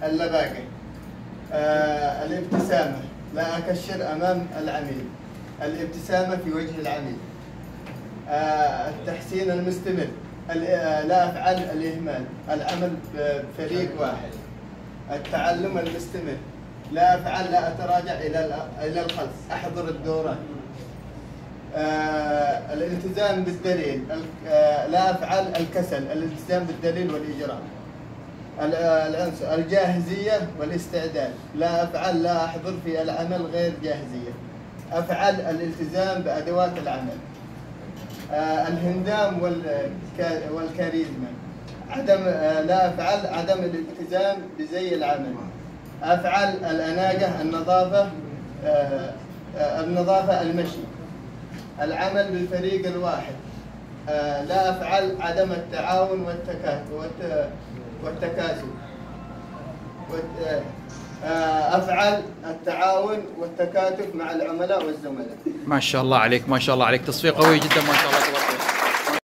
اللباقة. الابتسامة، لا أكشر أمام العميل. الابتسامة في وجه العميل. التحسين المستمر، لا أفعل الإهمال. العمل بفريق واحد. التعلم المستمر، لا أفعل لا أتراجع إلى الخلف، أحضر الدورات. الالتزام بالدليل، لا أفعل الكسل. الالتزام بالدليل والإجراء. العنصر الجاهزية والاستعداد، لا أفعل لا أحضر في العمل غير جاهزية. أفعل الالتزام بأدوات العمل. الهندام والكاريزما، لا أفعل عدم الالتزام بزي العمل. أفعل الأناقة، النظافة المشي. العمل بالفريق الواحد، لا أفعل عدم التعاون والتكاسل. أفعل التعاون والتكاتف مع العملاء والزملاء. ما شاء الله عليك، ما شاء الله عليك، تصفيق قوي جدا، ما شاء الله تبارك الله.